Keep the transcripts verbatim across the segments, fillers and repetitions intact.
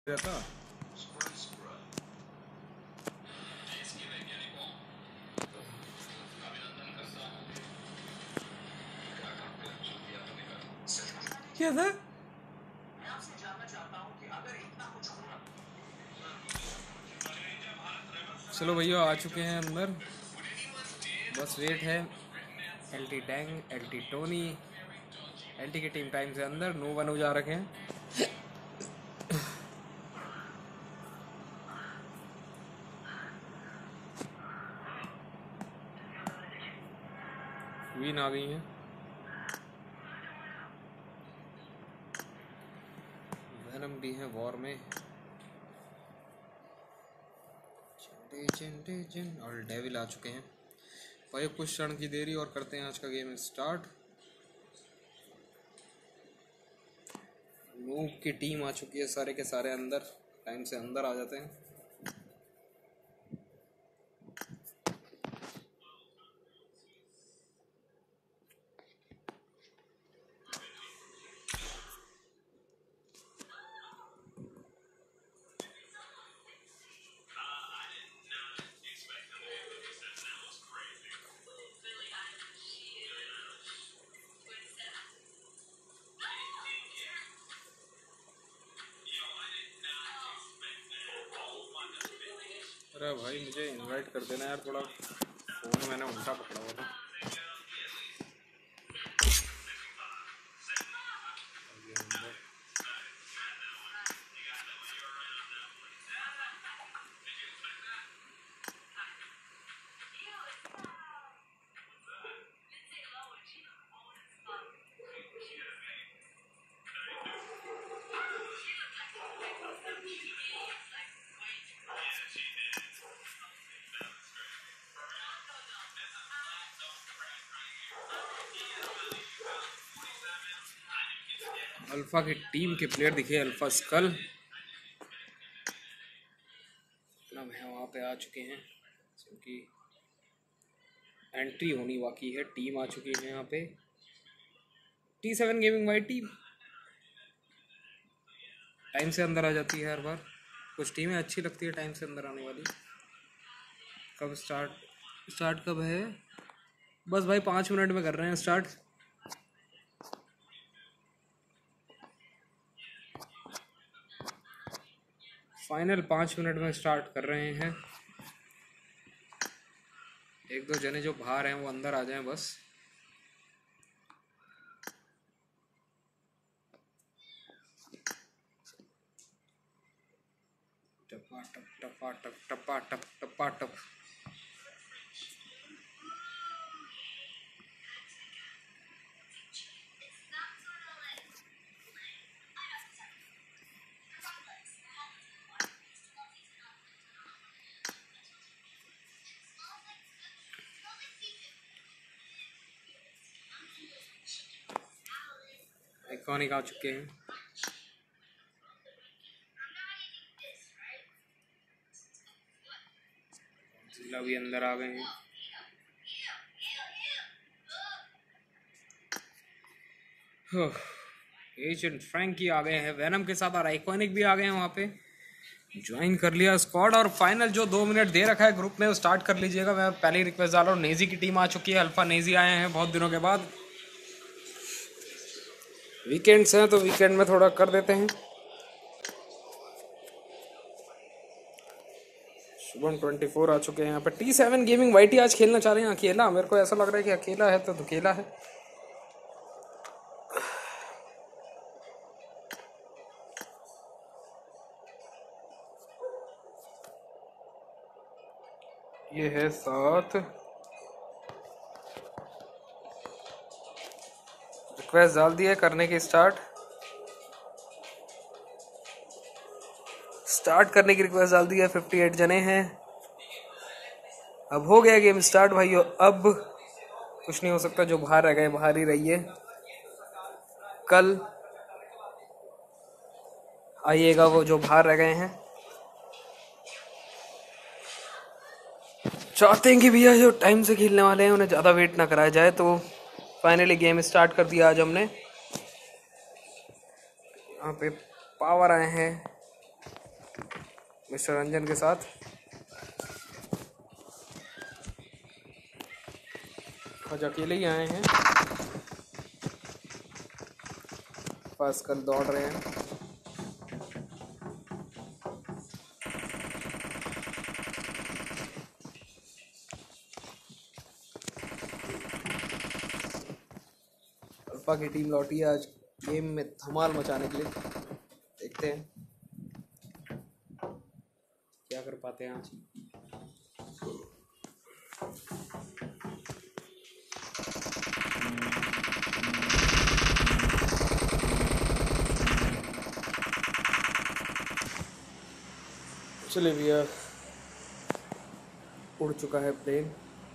रहता। क्या था? चलो भैया आ चुके हैं अंदर, बस वेट है। LT Tang, LT Tony, LT की टीम टाइम से अंदर नो वन हो जा रखे हैं। क्वीन आ गई हैं, वेनम भी है वॉर में, और डेविल आ चुके हैं। भाई कुछ क्षण की देरी और करते हैं आज का गेम स्टार्ट। नूब की टीम आ चुकी है, सारे के सारे अंदर टाइम से अंदर आ जाते हैं। अरे भाई मुझे इनवाइट कर देना यार, थोड़ा फोन मैंने उल्टा पकड़ा हुआ था। अल्फा की टीम के प्लेयर दिखे, अल्फा स्कल मतलब है वहाँ पे आ चुके हैं, क्योंकि एंट्री होनी बाकी है। टीम आ चुकी है यहाँ पे, T seven gaming Y team time से अंदर आ जाती है हर बार। कुछ टीमें अच्छी लगती है टाइम से अंदर आने वाली। कब स्टार्ट स्टार्ट कब है? बस भाई पाँच मिनट में कर रहे हैं स्टार्ट। फाइनल पाँच मिनट में स्टार्ट कर रहे हैं। एक दो जने जो बाहर हैं वो अंदर आ जाएं बस। टपा टप टपा टप टपा टप टपा टप। आइकॉनिक आ चुके हैं, जिला भी अंदर आ गए हैं। एजेंट फ्रैंकी आ गए हैं वेनम के साथ, और आइकॉनिक भी आ गए हैं वहाँ पे, ज्वाइन कर लिया स्क्वाड। और फाइनल जो दो मिनट दे रखा है ग्रुप में वो स्टार्ट कर लीजिएगा। मैं पहले रिक्वेस्ट डाल रहा हूँ। नेजी की टीम आ चुकी है, अल्फा नेजी आए हैं बहुत दिनों के बाद। वीकेंड्स हैं तो वीकेंड में थोड़ा कर देते हैं। शुभम ट्वेंटी फोर आ चुके हैं यहाँ पे। टी सेवन गेमिंग वाईटी आज खेलना चाह रहे हैं अकेला। मेरे को ऐसा लग रहा है कि अकेला है तो अकेला है। ये है साथ। रिक्वेस्ट डाल दिया करने की, स्टार्ट स्टार्ट करने की रिक्वेस्ट डाल दी है। अट्ठावन जने हैं, अब हो गया गेम स्टार्ट भाइयों। अब कुछ नहीं हो सकता, जो बाहर रह गए बाहर ही रहिए। कल आइएगा वो जो बाहर रह गए हैं। चाहते हैं कि भैया जो टाइम से खेलने वाले हैं उन्हें ज़्यादा वेट ना कराया जाए। तो फाइनली गेम स्टार्ट कर दिया आज हमने। यहाँ पे पावर आए हैं, मिस्टर रंजन के साथ। आज अकेले ही आए हैं, बस कल दौड़ रहे हैं। अल्फा की टीम लौटी है आज गेम में धमाल मचाने के लिए। देखते हैं क्या कर पाते हैं आज। चलिए भैया, उड़ चुका है प्लेन।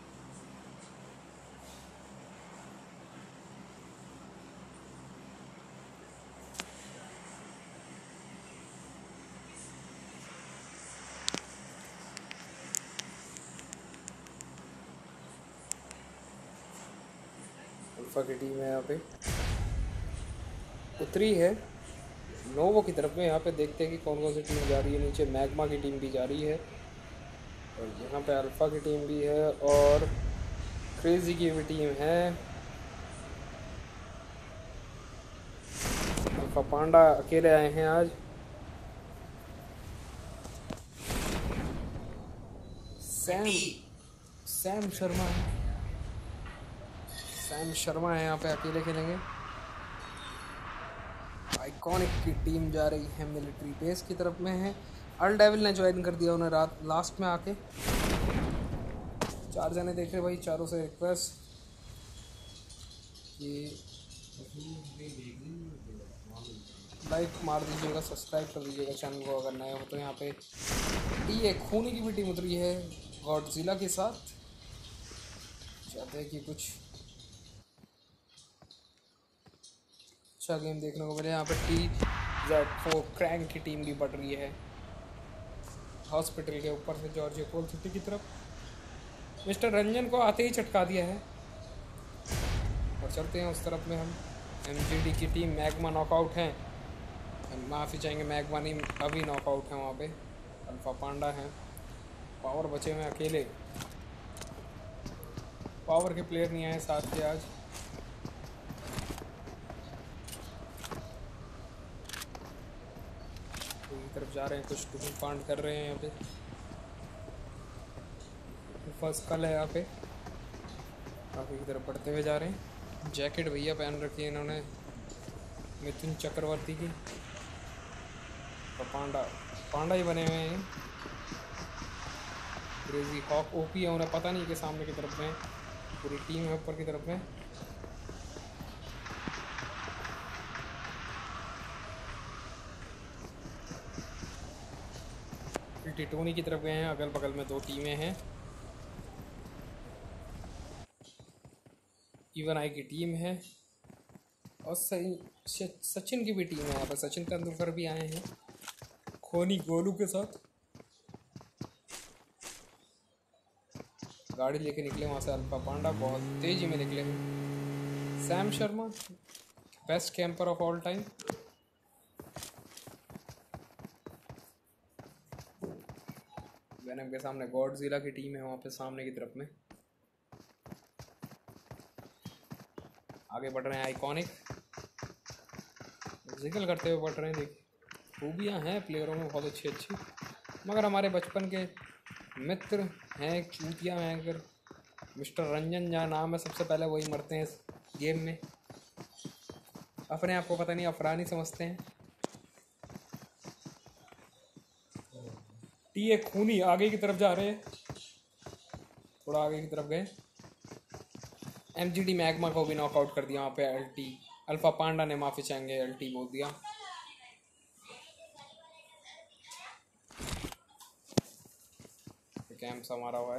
अल्फा की टीम है यहाँ पे, उतरी है नोवो की तरफ में। यहाँ पे देखते हैं कि कौन कौन सी टीम जा रही है। नीचे मैग्मा की टीम भी जा रही है और यहाँ पे अल्फा की टीम भी है और क्रेजी की भी टीम है। अल्फा पांडा अकेले आए हैं आज। सैम सैम शर्मा है सैम शर्मा है यहाँ पे, अकेले खेलेंगे। आइकॉनिक की टीम जा रही है मिलिट्री बेस की तरफ में है। अल डेविल ने ज्वाइन कर दिया उन्हें रात लास्ट में आके। चार जने देख रहे भाई, चारों से रिक्वेस्ट कि लाइक मार दीजिएगा, सब्सक्राइब कर दीजिएगा चैनल को अगर नए हो तो। यहाँ पे ये खूनी की भी टीम उतरी है गॉडजिला के साथ। चाहते हैं कि कुछ अच्छा गेम देखने को मिले। यहाँ पे टी जेड फोर क्रैंक की टीम भी बढ़ रही है हॉस्पिटल के ऊपर से जॉर्जिया कोल सिटी की तरफ। मिस्टर रंजन को आते ही चटका दिया है और चलते हैं उस तरफ में हम। एमजीडी की टीम मैग्मा नॉकआउट हैं, माफ़ी चाहेंगे मैग्मा नहीं, अभी नॉकआउट है वहाँ पे। अल्फा पांडा है, पावर बचे हुए अकेले। पावर के प्लेयर नहीं आए साथ के आज। तरफ जा रहे हैं, कुछ टूट पांड कर रहे हैं यहाँ पे। फर्स्ट कल है यहाँ पे, काफ़ी की तरफ बढ़ते हुए जा रहे हैं। जैकेट भैया पहन रखी है इन्होंने मिथुन चक्रवर्ती की। तो पांडा पांडा ही बने हुए हैं। क्रेजी हॉक ओपी है, उन्हें पता नहीं कि सामने की तरफ में पूरी टीम है ऊपर की तरफ में। टिटोनी की तरफ गए हैं, अगल बगल में दो टीमें हैं। इवन आई की टीम है और सही सचिन की भी टीम है। यहाँ पर सचिन तेंदुलकर भी आए हैं खोनी गोलू के साथ। गाड़ी लेके निकले वहाँ से अल्फा पांडा, बहुत तेजी में निकले हैं। Sam Sharma best camper of all time. Venom के सामने गॉडजिला की टीम है वहाँ पे सामने की तरफ में। आगे बढ़ रहे हैं आइकॉनिक, जिगल करते हुए बढ़ रहे हैं। देखिए खूबियाँ हैं प्लेयरों में बहुत अच्छी अच्छी, मगर हमारे बचपन के मित्र हैं चूतियाँ हैं। अगर मिस्टर रंजन जहाँ नाम है, सबसे पहले वही मरते हैं इस गेम में। अपने आप को पता नहीं अफरानी समझते हैं। टी ए खूनी आगे की तरफ जा रहे हैं, थोड़ा आगे की तरफ गए। एमजीडी मैग्मा को भी नॉकआउट कर दिया वहाँ पे एलटी। अल्फा पांडा ने माफी चाहेंगे एलटी बोल दिया। कैंप सा मारा हुआ है।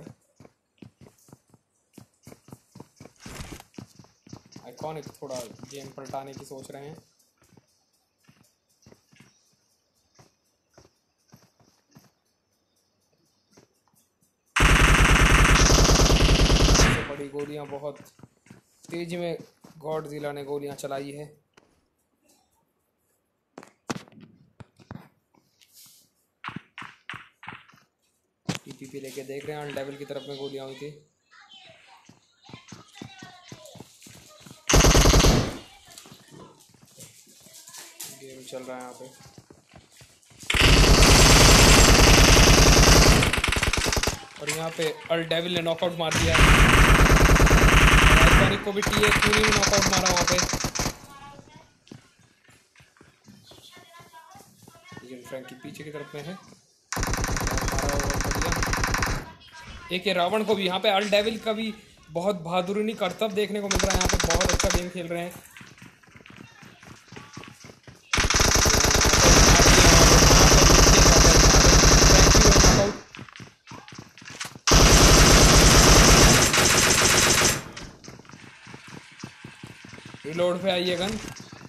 आइकॉनिक थोड़ा गेम पलटाने की सोच रहे हैं। बड़ी गोलियां बहुत तेजी में गॉडजिला ने गोलियां चलाई है। टीपीपी लेके देख रहे हैं, डेविल की तरफ में गोलियां हुई थी। गेम चल रहा है यहाँ पे। और यहाँ पे अल डेविल ने नॉकआउट मार दिया है। आइकॉनिक को भी टी ए पूरी में नॉकआउट मारा वहाँ पे। लेकिन फ्रैंकी पीछे की तरफ में है, मारा हुआ बढ़िया। एक ये रावण को भी यहाँ पे अल डेविल का भी बहुत बहादुरी करतब देखने को मिल रहा है। यहाँ पे बहुत अच्छा गेम खेल रहे हैं। रिलोड पे आई है गन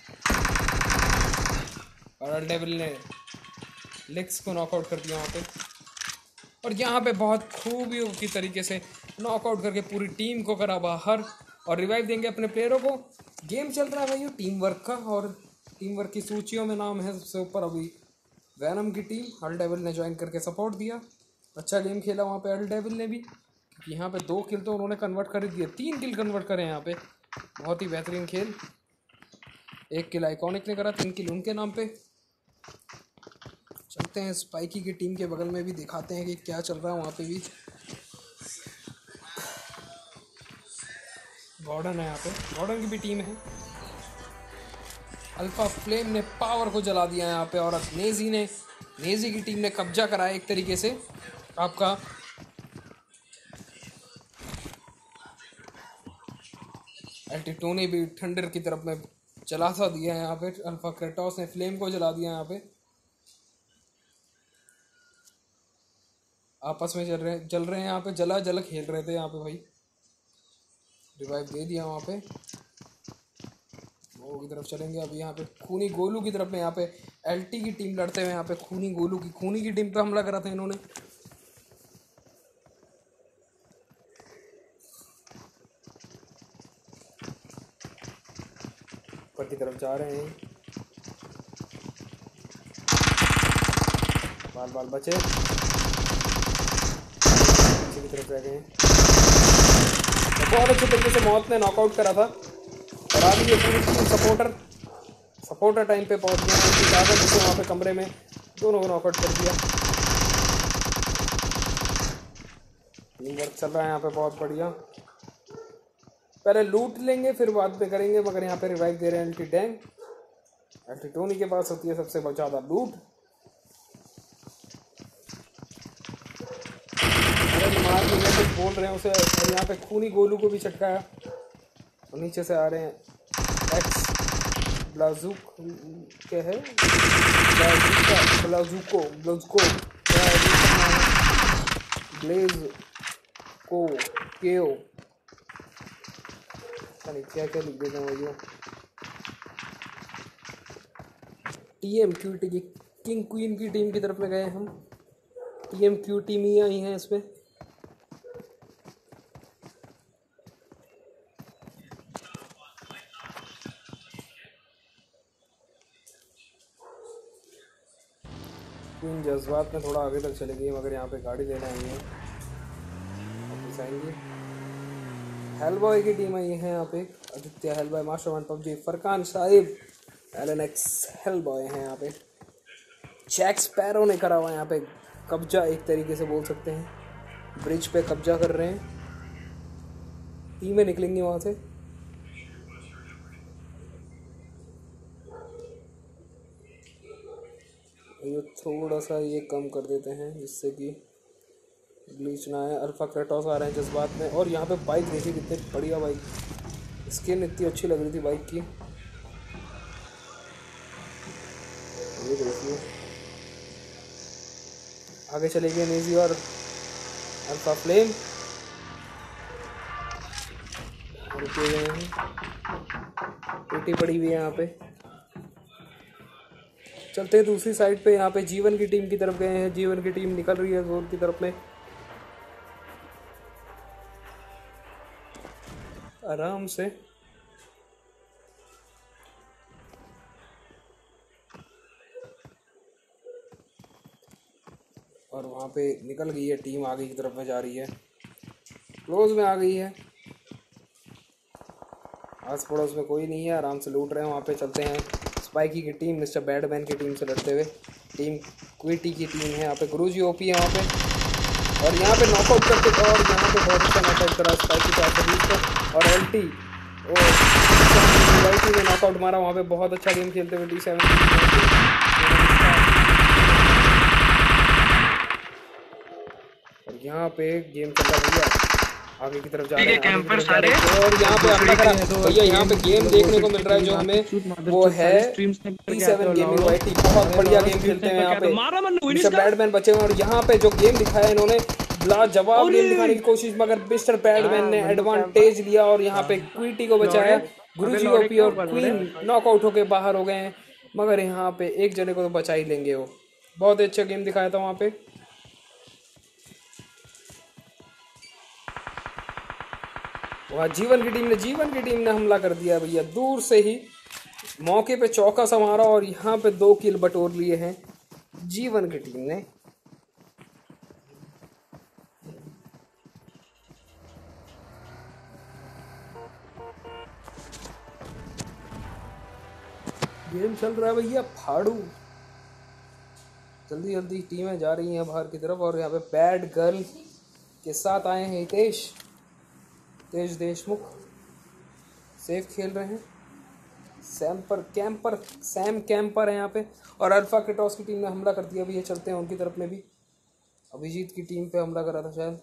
और अल डेविल ने लिक्स को नॉकआउट कर दिया वहाँ पे। और यहाँ पे बहुत खूबियों की तरीके से नॉकआउट करके पूरी टीम को करा बाहर और रिवाइव देंगे अपने प्लेयरों को। गेम चल रहा है भाई टीम वर्क का, और टीम वर्क की सूचियों में नाम है सबसे ऊपर अभी वैनम की टीम। अल डेविल ने ज्वाइन करके सपोर्ट दिया, अच्छा गेम खेला वहाँ पे अल डेविल ने भी, क्योंकि यहाँ पे दो किल तो उन्होंने कन्वर्ट कर दिए, तीन किल कन्वर्ट करे यहाँ पे। बहुत ही बेहतरीन खेल। एक किल आइकॉनिक ने करा, तीन किल उनके नाम पे। चलते हैं स्पाइकी की टीम के बगल में भी, दिखाते हैं कि क्या चल रहा है वहाँ पे भी। गॉर्डन है यहाँ पे, गॉर्डन की भी टीम है। अल्फा फ्लेम ने पावर को जला दिया यहाँ पे, और अब नेजी ने नेजी की टीम ने कब्जा कराया एक तरीके से आपका। एल्टिटोनी भी थंडर की तरफ में चला सा दिया है यहाँ पे। अल्फा क्रेटोस ने फ्लेम को जला दिया यहाँ पे। आपस में चल रहे चल रहे हैं यहाँ पे, जला जल खेल रहे थे यहाँ पे भाई। रिवाइव दे दिया वहाँ पे। वो की तरफ चलेंगे अभी यहाँ पे खूनी गोलू की तरफ में। यहाँ पे एलटी की टीम लड़ते हुए यहाँ पे खूनी गोलू की खूनी की टीम पे हमला करा था इन्होंने। ऊपर की तरफ जा रहे हैं, बाल बाल बचे की तरफ रह गए हैं। तो बहुत अच्छे तरीके से मौत ने नॉकआउट करा था और आज ये पूरी टीम सपोर्टर सपोर्टर टाइम पे पहुंच गया है। जिसे वहाँ पे कमरे में दोनों को नॉकआउट कर दिया। टीम वर्क चल रहा है यहाँ पे बहुत बढ़िया। पहले लूट लेंगे फिर बाद में करेंगे, मगर यहाँ पे रिवाइव दे रहे हैं एल्टी डैंग। एल्टी टोनी के पास होती है सबसे ज़्यादा लूट। बोल रहे हैं उसे, और यहाँ पे खूनी गोलू को भी चटकाया। और नीचे से आ रहे हैं एक्स ब्लाजुक क्या है ब्लाजुको ब्लाजुको ब्लेज को केओ, नहीं क्या क्या लिख देते हैं वो। टीएम क्यू टी की किंग क्वीन की टीम की तरफ में गए हम। टीएम क्यू टीम ही आई हैं इसमें। क्वीन जज्बात में थोड़ा आगे तक चले गई, मगर यहाँ पे गाड़ी लेना आई है, वापस आएंगे। हेलबॉय की टीम आई है यहाँ पे। Aditya Hellboy, mastermind PUBG, Furqan Sahib, LNX Hellboy हैं यहाँ पे। जैक स्पैरो ने करा हुआ यहाँ पे कब्जा, एक तरीके से बोल सकते हैं ब्रिज पे कब्जा कर रहे हैं। टीमें निकलेंगी वहाँ से। ये थोड़ा सा ये कम कर देते हैं जिससे कि ब्लीच ना आए। अल्फा क्रेटोस आ रहे हैं जज्बात में। और यहाँ पे बाइक देखिए कितनी बढ़िया बाइक, स्किन इतनी अच्छी लग रही थी बाइक की। ये देखिए आगे चले गए नेजी और अल्फा फ्लेम रुके गए हैं। पेटी पड़ी हुई है यहाँ पे। चलते हैं दूसरी साइड पे। यहाँ पे जीवन की टीम की तरफ गए हैं। जीवन की टीम निकल रही है जोर की तरफ में आराम से। और वहाँ पे निकल गई है टीम, आगे की तरफ में जा रही है, क्लोज में आ गई है। आस पड़ोस में कोई नहीं है, आराम से लूट रहे हैं। वहाँ पे चलते हैं स्पाइकी की टीम मिस्टर बैडमैन की टीम से लड़ते हुए। टीम क्विटी की टीम है, यहाँ पे गुरुजी ओपी है वहाँ पे, और यहाँ पे नॉकआउट करके, और यहाँ पे बहुत अच्छा नॉकआउट करा स्पाइकी चार सौ बीस को, और एल टी और टी ने नॉकआउट मारा वहाँ पे। बहुत अच्छा गेम खेलते हुए टी सेवन और यहाँ पे गेम चल रहा भैया, आगे की तरफ जा रहे हैं, आगे की तरफ जा रहे हैं, और यहाँ पे हमला करा भैया। यहाँ पे गेम देखने को मिल रहा है जो हमें, वो है टी सेवन गेमिंग वाईटी। बहुत बढ़िया गेम खेलते हैं यहाँ पे, मिस्टर बैडमैन बचे हुए। और यहाँ पे जो गेम दिखाया इन्होंने, लाजवाब गेम दिखाने की कोशिश, मगर मिस्टर बैडमैन ने एडवांटेज लिया और यहाँ पे क्विटी को बचाया। गुरुजी ओपी और क्वीन नॉकआउट होके बाहर हो गए हैं, मगर यहाँ पे एक जने को तो बचा ही लेंगे वो। बहुत अच्छा गेम दिखाया था वहाँ पे। वहाँ जीवन की टीम ने जीवन की टीम ने हमला कर दिया भैया, दूर से ही मौके पे चौका संवारा और यहाँ पे दो किल बटोर लिए हैं जीवन की टीम ने। गेम चल रहा है भैया फाड़ू, जल्दी जल्दी टीमें जा रही हैं बाहर की तरफ। और यहाँ पे बैड गर्ल के साथ आए हैं हितेश तेज देशमुख, सेफ खेल रहे हैं। सैम्पर कैंपर सैम कैंपर है यहाँ पे, और अल्फा क्रेटोस की टीम ने हमला कर दिया। अभी ये चलते हैं उनकी तरफ में भी, अभिजीत की टीम पे हमला करा था शायद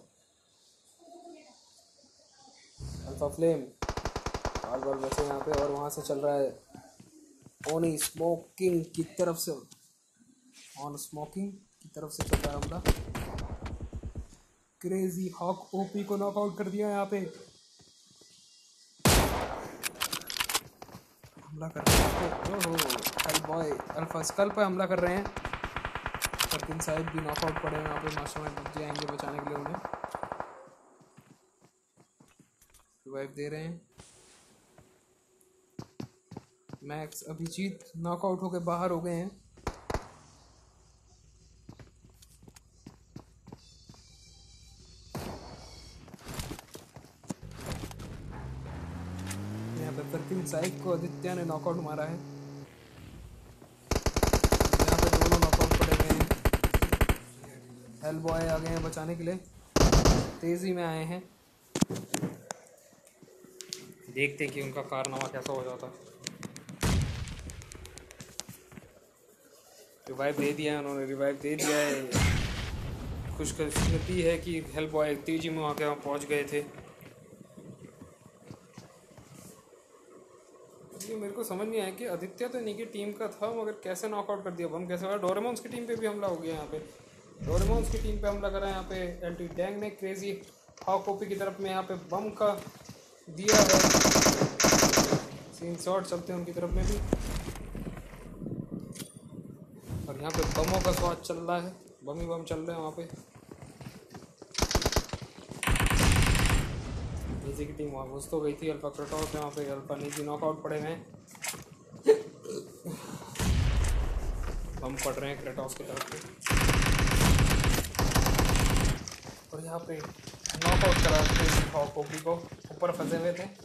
अल्फा फ्लेम, बाल बाल बचे यहाँ पे। और वहाँ से चल रहा है ओनी स्मोकिंग की तरफ से, ऑन स्मोकिंग की तरफ से चल रहा है हमला। क्रेजी हॉक ओपी को नॉकआउट कर दिया यहाँ पे, हमला कर रहे हैं। ओहो हेल बॉय अल्फा स्कल पे हमला कर रहे हैं, पर साइड भी नॉकआउट पड़े हैं यहाँ पे। मास्टरमाइंड बच जाएंगे बचाने के लिए, उन्हें रिवाइव दे रहे हैं। मैक्स अभिजीत नॉकआउट होके बाहर हो गए हैं। साइक को आदित्य ने नॉकआउट मारा है। यहाँ पे दोनों नॉकआउट पड़े हुए हैं। हेल बॉय आ गए हैं बचाने के लिए, तेजी में आए हैं। देखते हैं कि उनका कारनामा कैसा हो जाता। रिवाइव दे दिया है उन्होंने, रिवाइव दे दिया है। खुशकिस्मती है कि हेल बॉय तेजी में आके वहाँ पहुँच गए थे। ये मेरे को समझ नहीं आया कि आदित्य तो इन्हीं की टीम का था, मगर कैसे नॉकआउट कर दिया, बम कैसे हुआ। डोरेमोन्स की टीम पे भी हमला हो गया यहाँ पे, डोरेमोन्स की टीम पे हमला करा यहाँ पे एल टी डैंग ने। क्रेजी हॉक ओपी की तरफ में यहाँ पे बम का दिया है सीन शॉट, चलते हैं उनकी तरफ में भी। और यहाँ पे बमों का स्वाद चल रहा है, बम ही बम चल रहे हैं वहाँ पे। नीचे की टीम वहाँ घुस तो गई थी, अल्फा क्रेटोस है वहाँ पे, अल्फा नीचे नॉकआउट पड़े हैं। बम पड़ रहे हैं क्रेटोस की तरफ पे, और यहाँ पे नॉकआउट करा हॉक ओपी को, ऊपर फंसे हुए थे।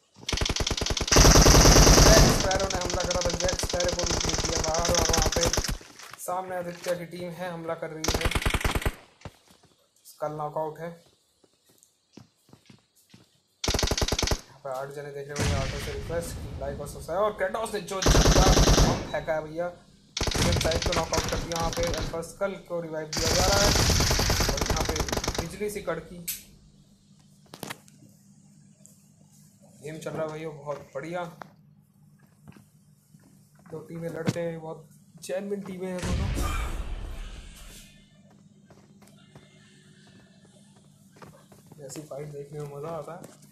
जैक स्पैरो ने हमला करा था, जैक स्पैरो को भी किया बाहर। और वहाँ पे सामने आदित्य की टीम है, हमला कर रही है। कल नॉकआउट है। आठ जने देख रहे हैं, ऑटो से रिक्वेस्ट लाइक और सब्सक्राइब। और क्रेटोस ने जो बम फेंका है भैया, साइड को नॉकआउट कर दिया। यहाँ पे अल्फा स्कल को रिवाइव दिया जा रहा है, और यहाँ पे बिजली सी कड़की गेम चल रहा है भैया, बहुत बढ़िया। दो टीमें लड़ते हैं, बहुत चैनविन टीमें हैं दोनों। ऐसी फाइट देखने में मज़ा आता है।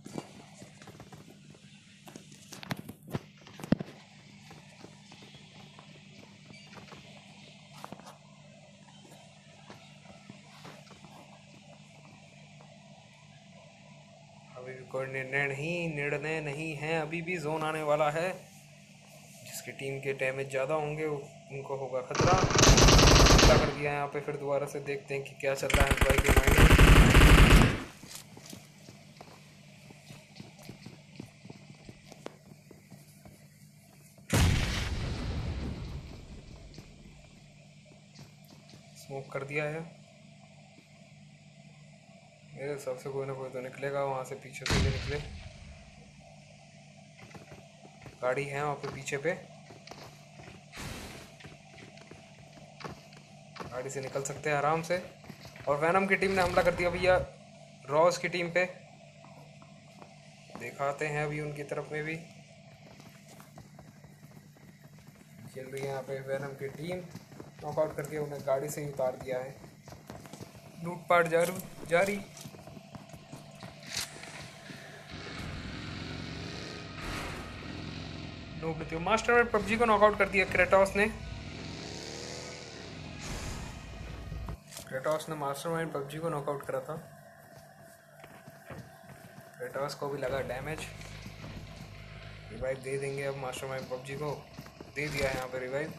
अभी भी कोई निर्णय नहीं निर्णय नहीं है अभी भी जोन आने वाला है। जिसकी टीम के डैमेज ज़्यादा होंगे उनको होगा खतरा। हमला कर दिया यहाँ पे। फिर दोबारा से देखते हैं कि क्या चल रहा है भाई के माइंड में। स्मोक कर दिया है, मेरे हिसाब से कोई ना कोई तो निकलेगा वहाँ से, पीछे से भी निकले। गाड़ी है वहाँ पे पीछे पे, गाड़ी से निकल सकते हैं आराम से। और वैनम की टीम ने हमला कर दिया भैया रॉस की टीम पे। दिखाते हैं अभी उनकी तरफ में भी खेल रही है यहाँ पे वैनम की टीम। नॉकआउट करके उन्हें गाड़ी से ही उतार दिया है। लूटपाट जारू जारी। मास्टरमाइंड पबजी को नॉकआउट कर दिया क्रेटोस ने। क्रेटोस ने मास्टरमाइंड पबजी को नॉकआउट करा था। क्रेटोस को भी लगा डैमेज। रिवाइव दे देंगे अब मास्टरमाइंड पबजी को। दे दिया है यहाँ पे रिवाइव।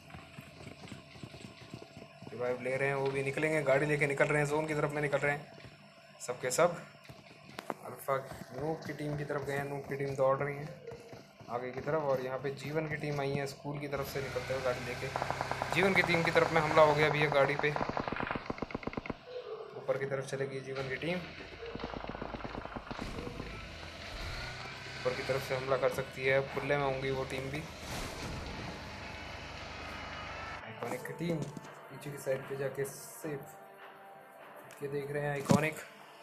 रिवाइव ले रहे हैं, वो भी निकलेंगे, गाड़ी लेके निकल रहे हैं, जोन की तरफ में निकल रहे हैं सबके सब। अल्फा नूब की टीम की तरफ गए हैं, नूब की टीम दौड़ रही है आगे की तरफ। और यहाँ पे जीवन की टीम आई है स्कूल की तरफ से निकलते हुए गाड़ी लेके। जीवन की टीम की तरफ में हमला हो गया अभी ये गाड़ी पे। ऊपर की तरफ चलेगी जीवन की टीम, ऊपर की तरफ से हमला कर सकती है। खुले में होंगी वो टीम भी। आइकॉनिक की टीम पीछे की साइड पे जाके सेफ के देख रहे हैं आइकॉनिक।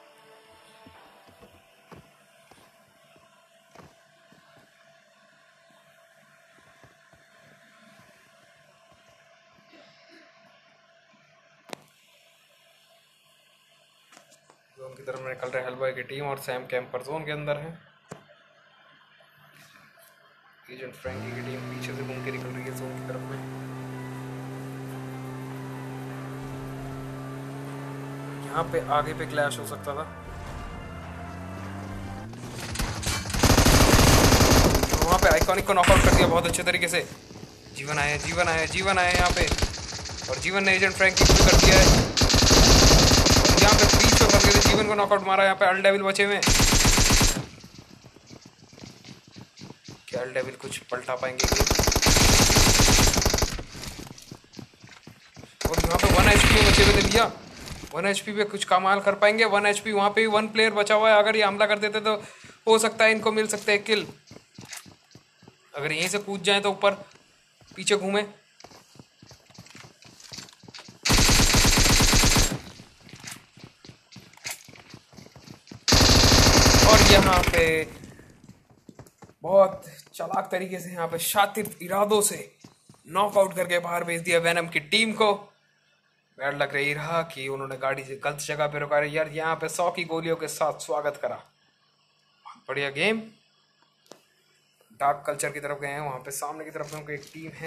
जोन की तरफ में निकल रहे हैं हलवाई की टीम और सैम कैंपर जोन के अंदर है। एजेंट फ्रैंकी की टीम पीछे से घूम के निकल रही है जोन की तरफ में। यहाँ पे आगे पे क्लैश हो सकता था, तो वहाँ पे आइकॉनिक को नॉकआउट कर दिया बहुत अच्छे तरीके से। जीवन आए जीवन आए जीवन आए यहाँ पे, और जीवन ने एजेंट फ्रैंकी को कर दिया है। यहाँ पे बीच में फंस गए थे, जीवन को नॉकआउट मारा। यहाँ पे अल डेविल बचे हुए। क्या अल डेविल कुछ पलटा पाएंगे कि? और यहाँ पे वन एचपी में बचे हुए थे भैया, वन एचपी पे कुछ कमाल कर पाएंगे। वन एचपी वहाँ पे वन प्लेयर बचा हुआ है। अगर ये हमला कर देते तो हो सकता है इनको मिल सकते हैं किल। अगर यहीं से कूद जाए तो ऊपर पीछे घूमे। और यहाँ पे बहुत चालाक तरीके से, यहाँ पे शातिर इरादों से नॉकआउट करके बाहर भेज दिया वैनम की टीम को। बैड लग रही रहा कि उन्होंने गाड़ी से गलत जगह पे रुका। यार यहाँ पे सौ की गोलियों के साथ स्वागत करा। बहुत बढ़िया गेम। डार्क कल्चर की तरफ गए हैं, वहां पे सामने की तरफ में उनकी एक टीम है।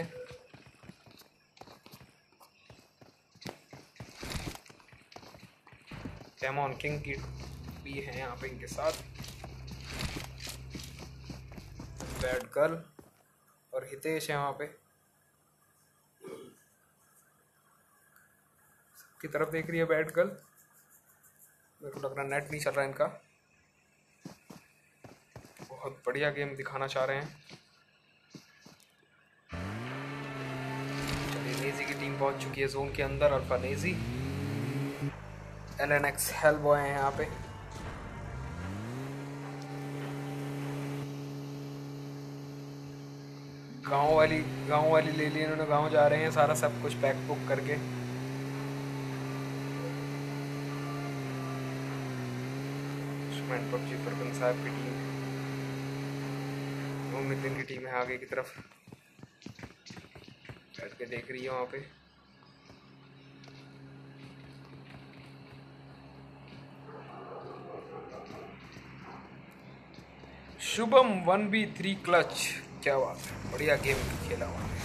डेमोन किंग की भी है यहाँ पे इनके साथ। बैड गर्ल और हितेश है वहाँ पे। की तरफ देख रही है बैड गर्ल। मेरे को लग रहा नेट नहीं चल रहा है इनका। बहुत बढ़िया गेम दिखाना चाह रहे हैं। चलिए नेजी की टीम पहुंच चुकी है जोन के अंदर। अल्फा नेजी, L N X Hellboy है यहाँ पे। गांव वाली गांव वाली ले ली इन्होंने। गांव जा रहे हैं सारा सब कुछ पैक बुक करके। पबजी फरकन साहब की टीम, नितिन की टीम है आगे की तरफ बैठ के देख रही है वहां पे। Shubham one v three clutch, क्या बात है, बढ़िया गेम खेला हुआ है।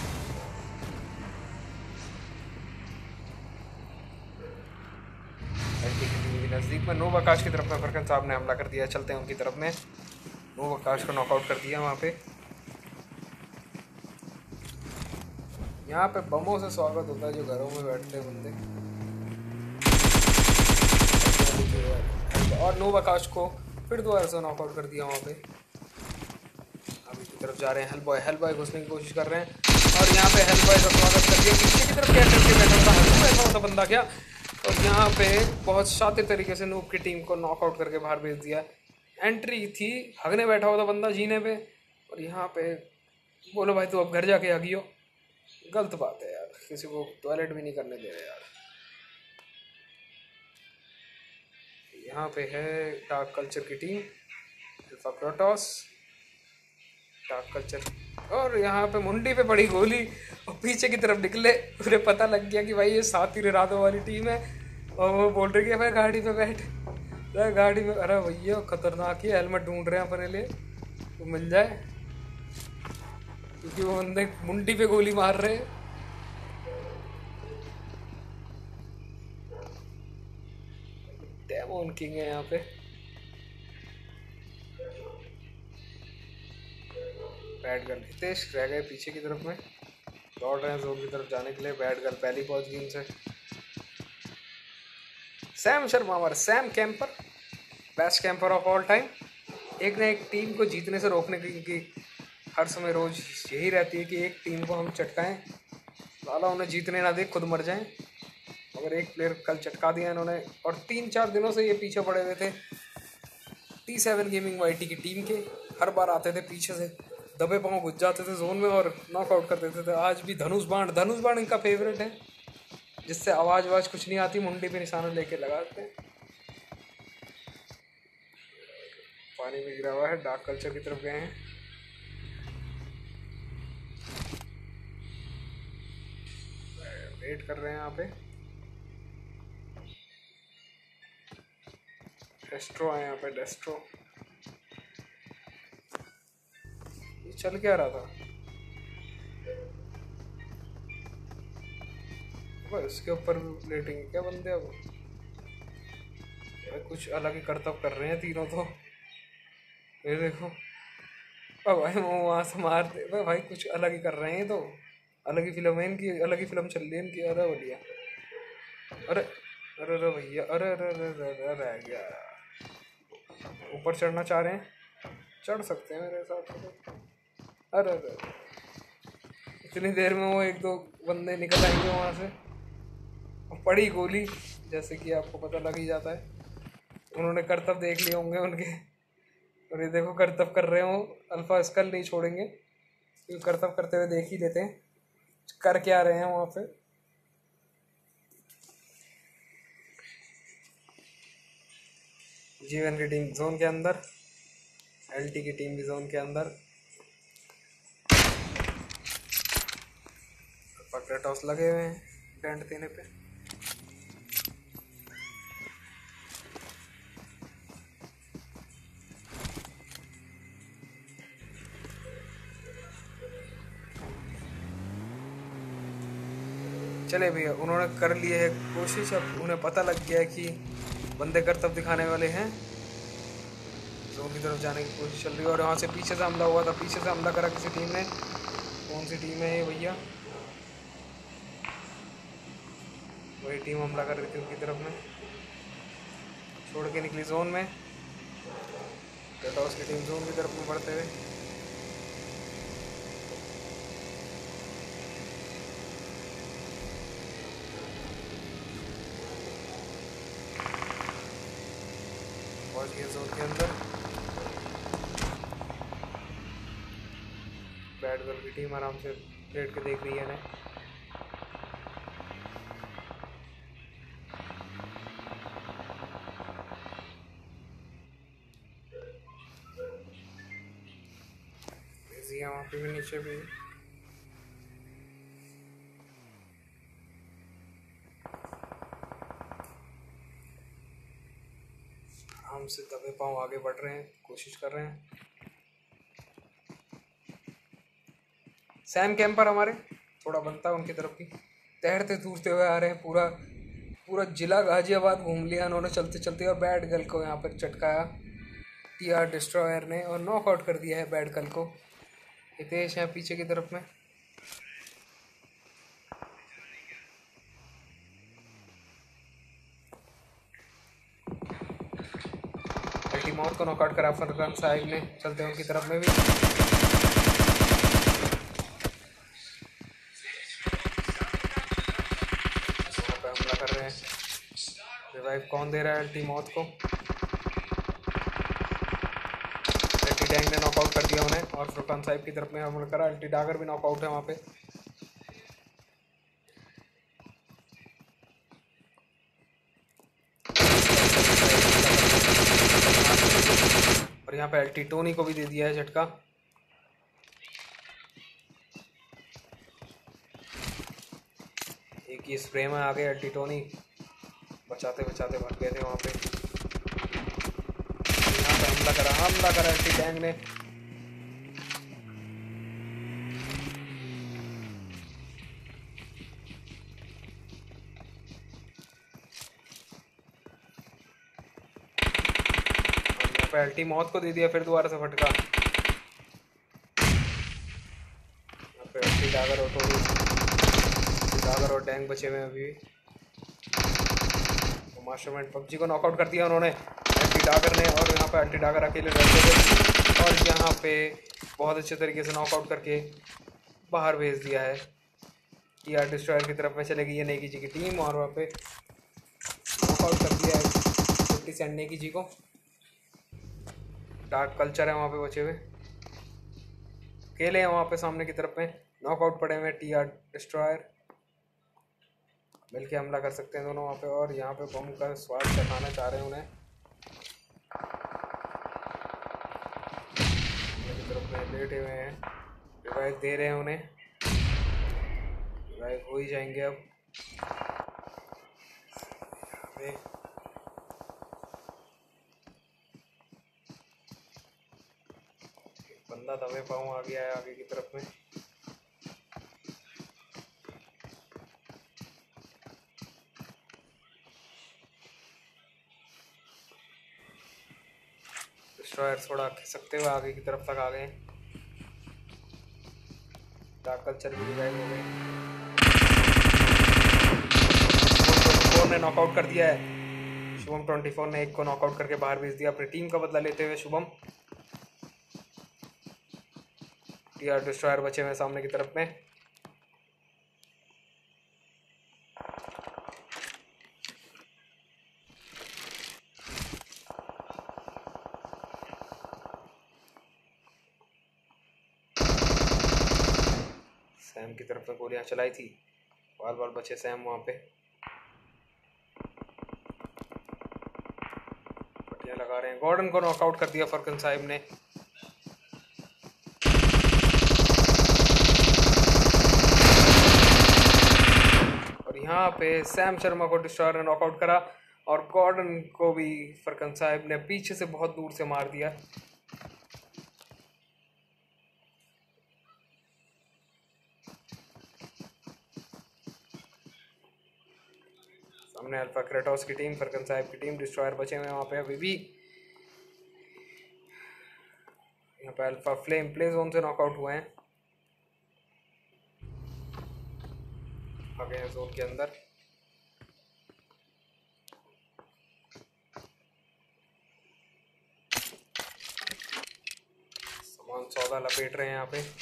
नजदीक में नोव आकाश की तरफ में फरकन साहब ने हमला कर दिया। चलते हैं उनकी तरफ में। नोव आकाश को नॉकआउट कर दिया वहां पे। यहाँ पे बमों से स्वागत होता है जो घरों में बैठते हैं बंदे। और नोवाकाश को फिर दोबारा से नॉकआउट कर दिया वहाँ पे। अभी की तरफ जा रहे हैं हेल बॉय। हेल बॉय घुसने की कोशिश कर रहे हैं और यहाँ पे हेल बॉय का स्वागत कर दिया। पीछे की तरफ क्या करके बैठा होता है, बैठा होता बंदा क्या। और यहाँ पे बहुत शातिर तरीके से नूब की टीम को नॉकआउट करके बाहर भेज दिया। एंट्री थी, हगने बैठा होता बंदा जीने पे, और यहाँ पे बोलो भाई तू अब घर जाके हगियो। गलत बात है यार, किसी को टॉयलेट भी नहीं करने दे रहे यार। यहाँ पे है डार्क कल्चर की team, alpha Protoss, dark culture. और यहाँ पे मुंडी पे पड़ी गोली और पीछे की तरफ निकले, उन्हें पता लग गया कि भाई ये साथी रातों वाली टीम है। और वो बोल रही है भाई गाड़ी पे बैठ, गाड़ी में। अरे भैया खतरनाक ही हेलमेट ढूंढ रहे हैं अपने लिए, तो मिल जाए, क्योंकि वो बंदे मुंडी पे गोली मार रहे हैं। डेमोन किंग है यहाँ पे। बैड गर्ल हितेश रह गए पीछे की तरफ में, दौड़ रहे हैं जोन की तरफ जाने के लिए। बैड गर्ल पहली पहुंच गई उनसे। सैम शर्मा हमारा Sam camper, best camper of all time. एक ना एक टीम को जीतने से रोकने की, क्योंकि हर समय रोज यही रहती है कि एक टीम को हम चटकाएं, साला उन्हें जीतने ना दे, खुद मर जाएं। मगर एक प्लेयर कल चटका दिया इन्होंने, और तीन चार दिनों से ये पीछे पड़े हुए थे टी सेवन गेमिंग वाईटी की टीम के। हर बार आते थे पीछे से, दबे पाँव घुस जाते थे जोन में और नॉकआउट कर देते थे। आज भी धनुष बाण, धनुष बाण इनका फेवरेट है, जिससे आवाज आवाज कुछ नहीं आती, मुंडी पे निशाना लेके लगाते हैं। पानी में गिरा हुआ है, डार्क कल्चर की तरफ गए हैं। वेट कर रहे हैं यहाँ पे। डेस्ट्रो है यहाँ पे, डेस्ट्रो। ये चल क्या रहा था भाई, उसके ऊपर लेटेंगे क्या बंदे अब। कुछ अलग ही करतब कर रहे हैं तीनों तो। ये देखो भाई, वो वहाँ से मार दे भाई, कुछ अलग ही कर रहे हैं तो। अलग ही फिल्म है इनकी, अलग ही फिल्म चल रही है इनकी। अरे बढ़िया, अरे अरे अरे भैया, अरे अरे अरे अरे रह गया। ऊपर चढ़ना चाह रहे हैं, चढ़ सकते हैं मेरे हिसाब से। अरे अरे इतनी देर में वो एक दो बंदे निकल आएंगे वहाँ से। पड़ी गोली, जैसे कि आपको पता लग ही जाता है। उन्होंने करतब देख लिए होंगे उनके, और ये देखो करतब कर रहे हो। अल्फा स्कल नहीं छोड़ेंगे, क्योंकि करतब करते हुए देख ही लेते हैं कर क्या रहे हैं वहाँ पे। जीवन की टीम जोन के अंदर, एलटी की टीम भी जोन के अंदर। टॉस लगे हुए हैं डेंट देने पे। चले भैया, उन्होंने कर लिए है कोशिश। अब उन्हें पता लग गया है कि बंदे करतब दिखाने वाले हैं। जोन की तरफ जाने की कोशिश चल रही है, और वहाँ से पीछे से हमला हुआ था। पीछे से हमला करा किसी टीम ने। कौन सी टीम है ये भैया? वही टीम हमला कर रही थी उनकी तरफ में, छोड़ के निकली जोन में। टॉस की टीम जोन की तरफ में बढ़ते हुए। पहुंच गए जोन के अंदर। बैड गर्ल की टीम आराम से लेट के देख रही है ना। वहाँ पे भी नीचे भी हम से दबे पाँव आगे बढ़ रहे हैं, कोशिश कर रहे हैं। सैम कैंपर हमारे थोड़ा बनता है उनकी तरफ की, तैरते तूरते हुए आ रहे हैं। पूरा पूरा जिला गाजियाबाद घूम लिया उन्होंने चलते चलते, और बैड गर्ल को यहाँ पर चटकाया टी आर डिस्ट्रॉयर ने, और नॉकआउट कर दिया है बैड गर्ल को। हितेश यहाँ पीछे की तरफ में। मौत को नॉकआउट करा फरकान साहिब ने। चलते हैं उनकी तरफ में भी। वहाँ पे हमला कर रहे हैं। रिवाइव कौन दे रहा है? अल्टी मौत को। अल्टी टैंक ने नॉकआउट कर दिया उन्हें और फरकान साहिब की तरफ में हमला करा। अल्टी डागर भी नॉकआउट है वहाँ पे। और यहाँ पे अल्टी टोनी को भी दे दिया है झटका। एक ही स्प्रे में आ गए अल्टी टोनी, बचाते बचाते भाग गए थे वहाँ पे। यहाँ पे हमला करा हमला करा अल्टी टैंक ने। अल्टी मौत को दे दिया फिर दोबारा से फटका। यहाँ पे अल्टी डागर और टोनी, डागर और टैंक बचे हुए हैं अभी। तो मास्टरमाइंड पबजी को नॉकआउट कर दिया उन्होंने अल्टी डागर ने। और यहाँ पे अल्टी डागर अकेले रहते थे और यहाँ पे बहुत अच्छे तरीके से नॉकआउट करके बाहर भेज दिया है। टीआर डिस्ट्रॉयर की तरफ में चलेगी ये नेकी जी की टीम और वहाँ पे नॉकआउट कर दिया है फिफ्टी सेंट नेकी जी को। डार्क कल्चर है वहाँ पे बचे हुए, अकेले हैं वहाँ पे सामने की तरफ में। नॉकआउट पड़े हुए टी आर डिस्ट्रॉयर, मिलके हमला कर सकते हैं दोनों वहाँ पे। और यहाँ पे बम का स्वाद चखाना चाह रहे हैं उन्हें। की तरफ में लेटे हुए हैं, रिवाइव दे रहे हैं उन्हें। रिवाइव हो ही जाएंगे अब। बंदा दबे पाऊँ आ गया है आगे की तरफ में। डिस्ट्रॉयर थोड़ा खिसकते हुए आगे की तरफ तक आ गए। डार्क कल्चर भी रिवाइव हो गए। शुभम ने नॉकआउट कर दिया है। शुभम ट्वेंटी फोर ने एक को नॉकआउट करके बाहर भेज दिया अपनी टीम का बदला लेते हुए। शुभम टीआर डिस्ट्रॉयर बचे हुए सामने की तरफ में। सैम की तरफ में गोलियां चलाई थी, बार बार बचे सैम वहां पे। पट्टियां लगा रहे हैं। गॉर्डन को नॉकआउट कर दिया फरकन साहिब ने। यहाँ पे सैम शर्मा को डिस्ट्रॉयर ने नॉकआउट करा और गॉर्डन को भी फरकन साहिब ने पीछे से बहुत दूर से मार दिया। सामने अल्फा क्रेटोस की टीम, फरकन साहिब की टीम। डिस्ट्रॉयर बचे हुए वहाँ पे अभी भी। यहाँ पे अल्फा फ्लेम प्ले जोन से नॉकआउट हुए हैं, आ गए हैं जोन के अंदर। सामान सौदा लपेट रहे हैं यहाँ पे।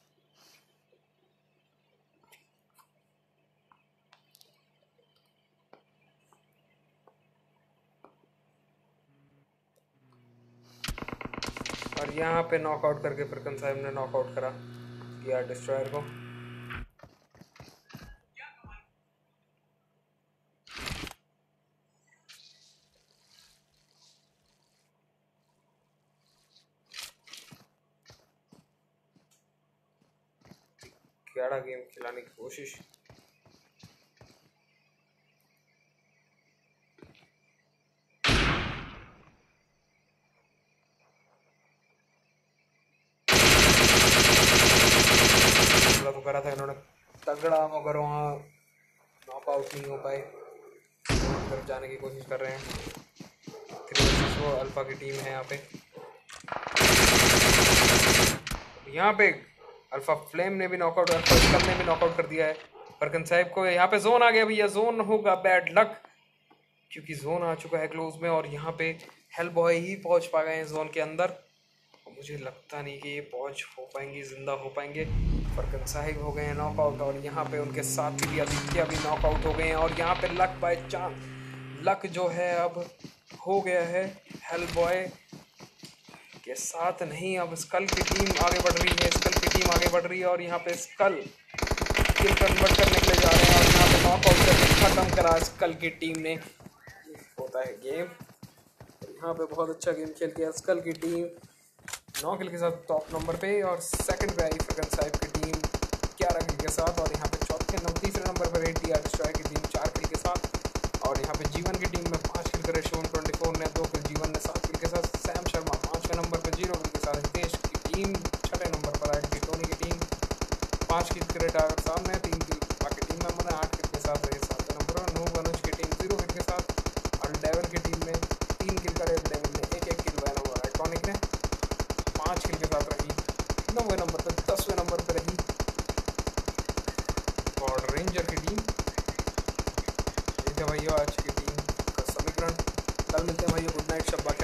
और यहाँ पे नॉकआउट करके फरकन साहिब ने नॉकआउट करा टीआर डिस्ट्रॉयर को। ग्यारह गेम खिलाने की कोशिश। तो करा था इन्होंने तगड़ा, मगर वहाँ नॉकआउट नहीं हो पाए। तरफ जाने की कोशिश कर रहे हैं। वो अल्फा की टीम है यहाँ पे। यहाँ पे अल्फा फ्लेम ने भी नॉकआउट, अल्फा ने भी नॉकआउट कर दिया है फरकन साहिब को। यहाँ पे जोन आ गया भैया, जोन होगा बैड लक, क्योंकि जोन आ चुका है क्लोज में। और यहाँ पे हेल बॉय ही पहुंच पा गए हैं जोन के अंदर। मुझे लगता नहीं कि ये पहुंच हो पाएंगे, जिंदा हो पाएंगे। फरकन साहिब हो गए हैं नॉकआउट, और यहाँ पे उनके साथी भी आदित्य भी नॉकआउट हो गए हैं। और यहाँ पे लक बाय चांस, लक जो है अब हो गया है हेल बॉय के साथ नहीं। अब स्कल की टीम आगे बढ़ रही है, स्कल की टीम आगे बढ़ रही है। और यहाँ पे स्कल किल कन्वर्ट करने के लिए जा रहे हैं, और यहाँ पे नॉकआउट करके खत्म करा स्कल की टीम ने। होता है गेम, यहाँ पे बहुत अच्छा गेम खेलती है स्कल की टीम, नौ किल के साथ टॉप नंबर पे। और सेकंड पे आई फरकन साहिब की टीम ग्यारह किल के साथ। और यहाँ पे चौथे नंबर तीसरे नंबर पर टी आर डिस्ट्रॉय की टीम चार किल के साथ। और यहाँ पे जीवन की टीम में पाँच किल करे शिवम ट्वेंटी फोर ने, दो किल जीवन ने, सात किल के साथ सैम शर्मा पाँचवें नंबर पर जीरो किल के साथ। हितेश की टीम छठे नंबर पर आई, टोनी की टीम पाँच किल करे टारगेट सामने, तीन किल बाकी टीम मेंबर ने आठ किल के साथ रहे सातवें नंबर पर। नूब अनुज की टीम जीरो किल के साथ। और डेविल की टीम में तीन किल करे, डेविल ने एक एक किल वैनम और आइकॉनिक ने पाँच किल के साथ रही नौवें नंबर पर। दसवें नंबर पर रही और रेंजर की टीम। ठीक है भाइयों, आज की टीम का समीकरण। कल मिलते हैं भाइयों, गुड नाइट, शब्बा।